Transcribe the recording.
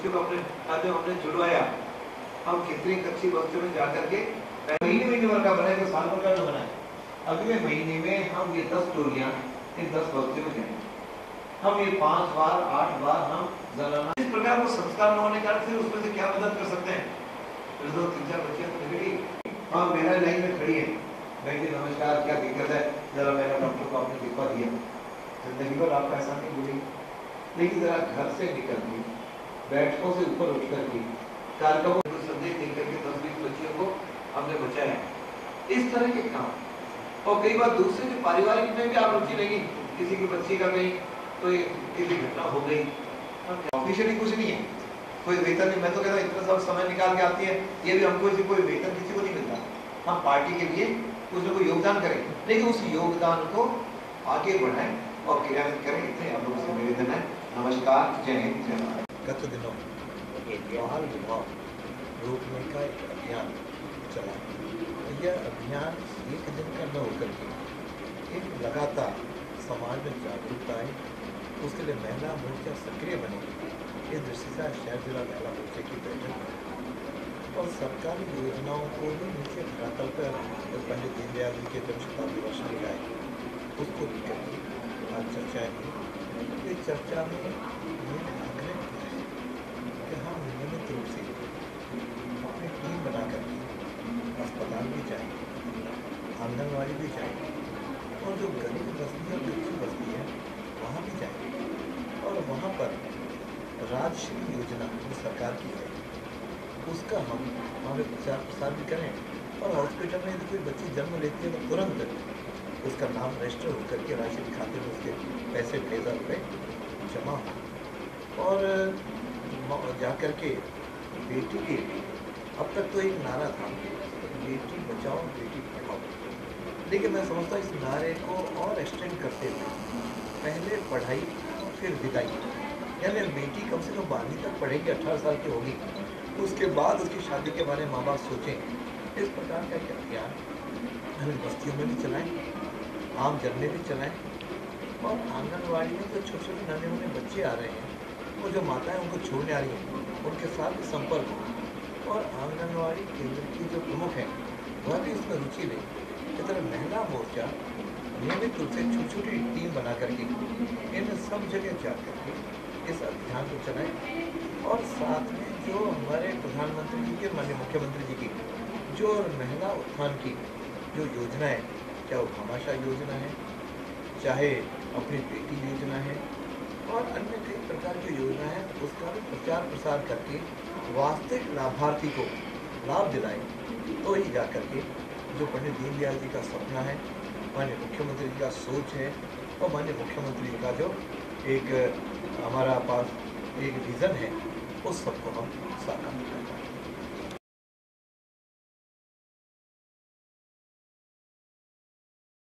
बच्चों को अपने साथ हमने जुड़वाया। हम कितनी कच्ची बस्तियों में जाकर के महीने भर का बनाए तो साल भर का न बनाए। अगले महीने में हम ये 10 टोलियां इन 10 बस्तियों में जाएंगे। हम ये 5 बार 8 बार हम जनाना इस प्रकार को संस्कार न होने के कारण फिर उसमें से क्या मदद कर सकते हैं। फिर तो 3-4 बच्चियां तो निकली। हाँ मेरा लाइन में खड़ी है, भाई जी नमस्कार, क्या दिक्कत है, जरा मेरा डॉक्टर को आपने दिखवा दिया। जिंदगी भर आपका ऐसा नहीं बोलेगी, लेकिन जरा घर से निकल के बैठकों से ऊपर उठ करके कार्यक्रमों को संदेश देकर के 10-20 बच्चियों को हमने बचाया। इस तरह के काम और कई बार दूसरे जो पारिवारिक में भी आप रुचि नहीं, किसी की बच्ची का कहीं तो किसी घटना हो गई, ऑफिशियली कुछ नहीं है, कोई वेतन नहीं। मैं तो कहता हूँ इतना सब समय निकाल के आती है, ये भी हमको कोई वेतन किसी को नहीं मिलता। हम पार्टी के लिए कुछ न कोई योगदान करें, लेकिन उस योगदान को आगे बढ़ाएं और क्रियान्वित करें। इतने आप लोगों से निवेदन है। नमस्कार, जय हिंद, जय भारत। गत दिनों बाल विवाह रोकने का एक अभियान चला। यह अभियान एक दिन का न होकर के एक लगातार समाज में जागरूकता है, उसके लिए महिला मोर्चा सक्रिय बने। इस दृष्टि से शहर जिला महिला मोर्चे की बैठक और सरकारी योजनाओं को भी नीचे धरातल पर पंडित दीनदयाल जी के जन शताब्दी वर्ष में आए उसको लेकर आज चर्चाएँ हुई। इस चर्चा में आग्रह कि हम नियमित रूप से अपनी टीम बना करके अस्पताल भी जाएँ, आंगनबाड़ी भी जाएँ और जो गरीब बस्ती और कच्ची बस्ती है वहाँ भी जाएँ और वहाँ पर राजश्री योजना जो सरकार की है उसका हम हमारे प्रचार प्रसार भी करें और हॉस्पिटल में यदि कोई बच्ची जन्म लेती है तो तुरंत उसका नाम रजिस्टर होकर के राशि खाते में उसके पैसे 2000 रुपये जमा हो और जा कर के बेटी के अब तक तो एक नारा था बेटी बचाओ बेटी पढ़ाओ, लेकिन मैं समझता हूँ इस नारे को और एक्सटेंड करते हुए पहले पढ़ाई फिर विदाई, यानी बेटी कम से कम 12वीं तक पढ़ेगी, 18 साल की होगी, उसके बाद उसकी शादी के बारे में माँ बाप सोचें। इस प्रकार का एक अभियान हमें बस्तियों में भी चलाएं, आम जन में भी चलाएं और आंगनबाड़ी में जो छोटे छोटे नन्हे मुन्ने बच्चे आ रहे हैं वो जो माताएं उनको छोड़ने आ रही हैं उनके साथ भी संपर्क हो और आंगनबाड़ी केंद्र की जो प्रमुख हैं वह भी इसमें रुचि लें। इस तरह महिला मोर्चा नियमित रूप से छोटी छोटी टीम बना करके इन सब जगह जा करके इस अभियान को चलाएं और साथ में जो हमारे प्रधानमंत्री जी के माननीय मुख्यमंत्री जी की जो महिला उत्थान की जो योजनाएं, चाहे वो भामाशाह योजना है, चाहे अपनी बेटी योजना है और अन्य कई प्रकार की योजना है, उसका भी प्रचार प्रसार करके वास्तविक लाभार्थी को लाभ दिलाएं। तो ही जा करके जो पंडित दीनदयाल जी का सपना है, माननीय मुख्यमंत्री जी का सोच है और माननीय मुख्यमंत्री जी का जो एक हमारा पास एक विज़न है, उस सबको हम साकार कर पाएंगे।